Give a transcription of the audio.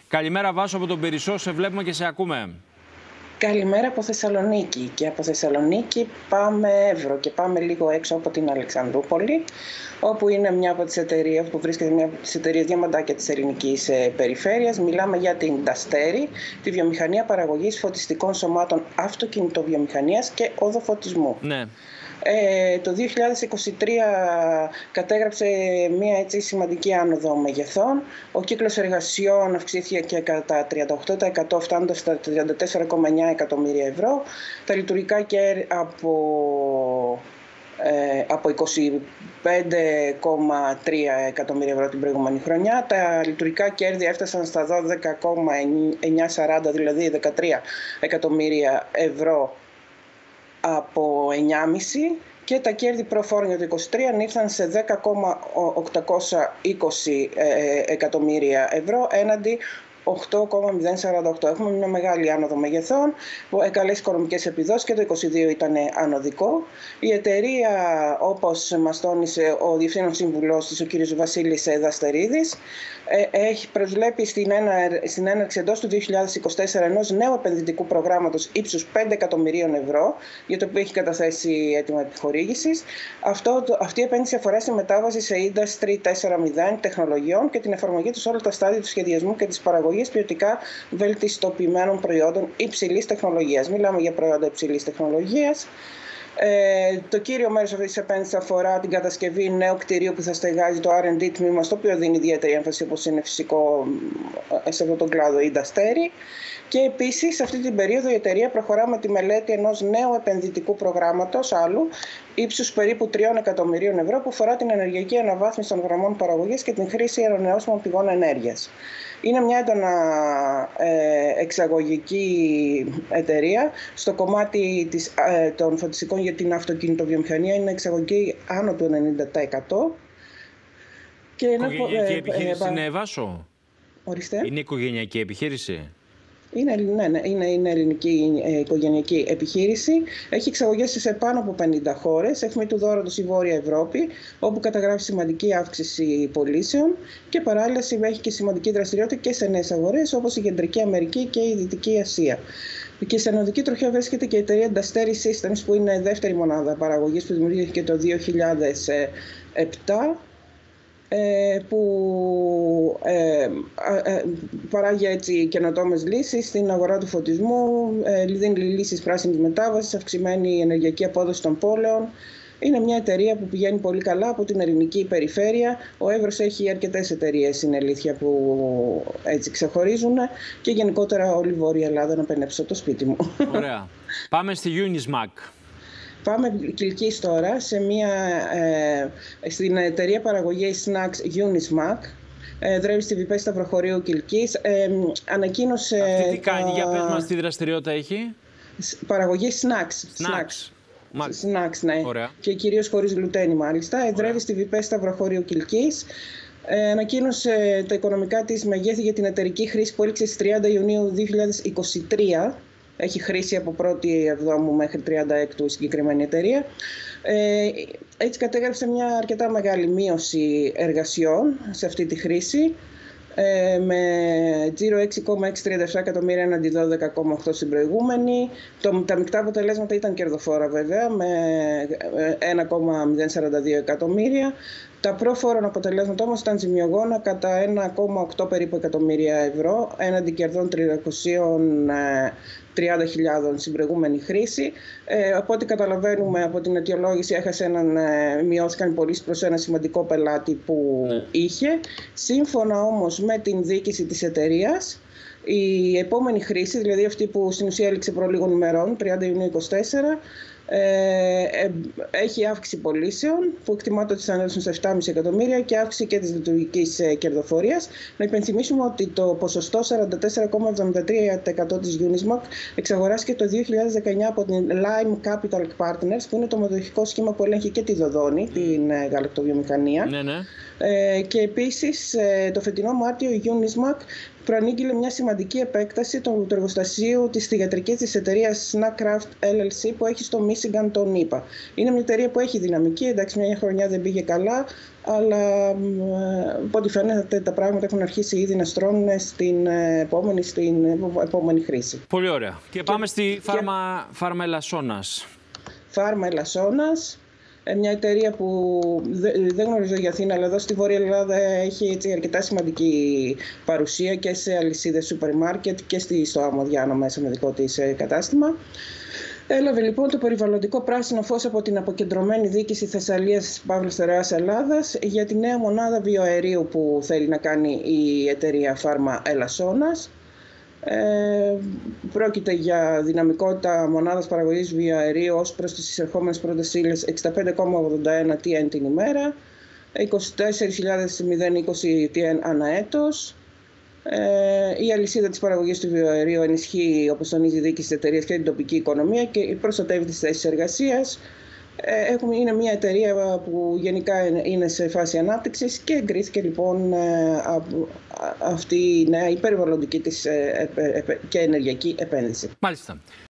Καλημέρα Βάσο από τον Περισσό, σε βλέπουμε και σε ακούμε. Καλημέρα από Θεσσαλονίκη. Και από Θεσσαλονίκη πάμε Εύρο και πάμε λίγο έξω από την Αλεξανδρούπολη, όπου είναι μια από τις εταιρείες που βρίσκεται μια από τις εταιρείες διαμαντάκια της ελληνικής περιφέρειας. Μιλάμε για την Νταστέρι, τη βιομηχανία παραγωγής φωτιστικών σωμάτων αυτοκινητοβιομηχανίας και οδοφωτισμού. Ναι. Το 2023 κατέγραψε μια έτσι σημαντική άνοδο μεγεθών. Ο κύκλος εργασιών αυξήθηκε και κατά 38%, φτάνοντας στα 34,9 εκατομμύρια ευρώ. Τα λειτουργικά κέρδη από 25,3 εκατομμύρια ευρώ την προηγούμενη χρονιά. Τα λειτουργικά κέρδη έφτασαν στα 12,940, δηλαδή 13 εκατομμύρια ευρώ από 9,5, και τα κέρδη προφόρων για το 2023 ανήφθαν σε 10,820 εκατομμύρια ευρώ έναντι 8,048. Έχουμε μια μεγάλη άνοδο μεγεθών, καλές οικονομικές επιδόσεις, και το 2022 ήταν ανωδικό. Η εταιρεία, όπως μας τόνισε ο Διευθύνων Σύμβουλός της, ο κ. Βασίλης Δαστερίδης, προσβλέπει στην έναρξη εντός του 2024 ενός νέου επενδυτικού προγράμματος ύψους 5 εκατομμυρίων ευρώ, για το οποίο έχει καταθέσει έτοιμα επιχορήγησης. Αυτή η επένδυση αφορά στη μετάβαση σε Industry 4.0 τεχνολογιών και την εφαρμογή του σε όλα τα στάδια του σχεδιασμού και της παραγωγής ποιοτικά βελτιστοποιημένων προϊόντων υψηλής τεχνολογίας. Μιλάμε για προϊόντα υψηλής τεχνολογίας. Το κύριο μέρος αυτής της επένδυσης αφορά την κατασκευή νέου κτηρίου που θα στεγάζει το R&D τμήμα, στο οποίο δίνει ιδιαίτερη έμφαση, όπως είναι φυσικό σε αυτόν τον κλάδο η Νταστέρι. Και επίσης, σε αυτή την περίοδο η εταιρεία προχωρά με τη μελέτη ενός νέου επενδυτικού προγράμματος άλλου ύψους περίπου 3 εκατομμυρίων ευρώ, που αφορά την ενεργειακή αναβάθμιση των γραμμών παραγωγής και την χρήση ανανεώσιμων πηγών ενέργειας. Είναι μια έντονα εξαγωγική εταιρεία. Στο κομμάτι των φωτιστικών για την αυτοκινητοβιομηχανία είναι εξαγωγική άνω του 90%. Και οικογενειακή επιχείρηση είναι, Βάσο? Ορίστε. Είναι οικογενειακή επιχείρηση? Είναι ελληνική οικογενειακή επιχείρηση. Έχει εξαγωγές σε πάνω από 50 χώρες. Αιχμή του δώρατος η Βόρεια Ευρώπη, όπου καταγράφει σημαντική αύξηση πωλήσεων, και παράλληλα έχει και σημαντική δραστηριότητα και σε νέες αγορές, όπως η Κεντρική Αμερική και η Δυτική Ασία. Και σε ανωδική τροχιά βρίσκεται και η εταιρεία Dasteri Systems, που είναι δεύτερη μονάδα παραγωγής, που δημιουργήθηκε το 2007. Που παράγει έτσι καινοτόμες λύσεις στην αγορά του φωτισμού, δίνει λύσεις πράσινης μετάβασης, αυξημένη ενεργειακή απόδοση των πόλεων. Είναι μια εταιρεία που πηγαίνει πολύ καλά από την ελληνική περιφέρεια. Ο Εύρος έχει αρκετές εταιρείες, είναι αλήθεια, που έτσι ξεχωρίζουν, και γενικότερα όλη η Βόρεια Ελλάδα να πενέψω το σπίτι μου. Ωραία. Πάμε στη Unismac. Πάμε Κιλκής τώρα, στην εταιρεία παραγωγής snacks Unismac. Δρεύει στη Βιπέ Σταυροχωρίου Κιλκής. Ανακοίνωσε... Αυτή τι κάνει, για πες μας, τι δραστηριότητα έχει? Παραγωγή snacks, ναι. Ωραία. Και κυρίως χωρίς γλουτένη, μάλιστα. Εδρεύει στη Βιπέ Σταυροχωρίου Κιλκής. Ανακοίνωσε τα οικονομικά της μεγέθη για την εταιρική χρήση που έληξε στις 30 Ιουνίου 2023. Έχει χρήση από 1η Εβδόμου μέχρι 36 η συγκεκριμένη εταιρεία. Έτσι κατέγραψε μια αρκετά μεγάλη μείωση εργασιών σε αυτή τη χρήση, με τζίρο 6,637 εκατομμύρια έναντι 12,8 στην προηγούμενη. Τα μεικτά αποτελέσματα ήταν κερδοφόρα βέβαια, με 1,042 εκατομμύρια. Τα προφόρων αποτελέσματα όμως ήταν ζημιογόνα κατά 1,8 περίπου εκατομμύρια ευρώ, έναντι κερδών 330.000 στην προηγούμενη χρήση. Από ό,τι καταλαβαίνουμε από την αιτιολόγηση, μειώθηκαν οι πωλήσεις προς ένα σημαντικό πελάτη που είχε. Σύμφωνα όμως με την διοίκηση της εταιρείας, η επόμενη χρήση, δηλαδή αυτή που στην ουσία έληξε προ λίγων ημερών, 30 Ιουνίου 2024, έχει αύξηση πωλήσεων που εκτιμάται ότι θα ανέλθουν σε 7,5 εκατομμύρια και αύξηση και της λειτουργικής κερδοφορίας. Να υπενθυμίσουμε ότι το ποσοστό 44,73% της Unismac εξαγοράστηκε το 2019 από την Lime Capital Partners, που είναι το μετοχικό σχήμα που ελέγχει και τη Δοδόνη, την γαλακτοβιομηχανία. Ναι. Και επίσης το φετινό Μάρτιο η Unismac προανήγγειλε μια σημαντική επέκταση του εργοστασίου της θυγατρικής της εταιρείας Snackcraft LLC που έχει στο Μίσιγκαν, τον ΗΠΑ. Είναι μια εταιρεία που έχει δυναμική, εντάξει, μια χρονιά δεν πήγε καλά, αλλά από ό,τι φαίνεται τα πράγματα έχουν αρχίσει ήδη να στρώνουν στην επόμενη χρήση. Πολύ ωραία. Και πάμε στη Φάρμα Ελασσόνας. Φάρμα Ελασσόνας, μια εταιρεία που δεν γνωρίζω για Αθήνα, αλλά εδώ στη Βόρεια Ελλάδα έχει έτσι αρκετά σημαντική παρουσία και σε αλυσίδες σούπερ μάρκετ και στο Άμμο Διάνο μέσα με δικό της κατάστημα. Έλαβε λοιπόν το περιβαλλοντικό πράσινο φως από την αποκεντρωμένη διοίκηση Θεσσαλίας Παύλος Στερεάς Ελλάδας για τη νέα μονάδα βιοαερίου που θέλει να κάνει η εταιρεία Φάρμα Ελασσόνας. Πρόκειται για δυναμικότητα μονάδας παραγωγής βιοαερίου ως προς τις εισερχόμενες πρώτες ύλες 65,81 TN την ημέρα, 24.020 TN ανά έτος. Η αλυσίδα της παραγωγής του βιοαερίου ενισχύει, όπως τονίζει η διοίκηση της εταιρείας, και την τοπική οικονομία και προστατεύει τις θέσεις εργασίας. Είναι μια εταιρεία που γενικά είναι σε φάση ανάπτυξης και εγκρίθηκε λοιπόν αυτή η νέα υπερβαλλοντική της και ενεργειακή επένδυση. Μάλιστα.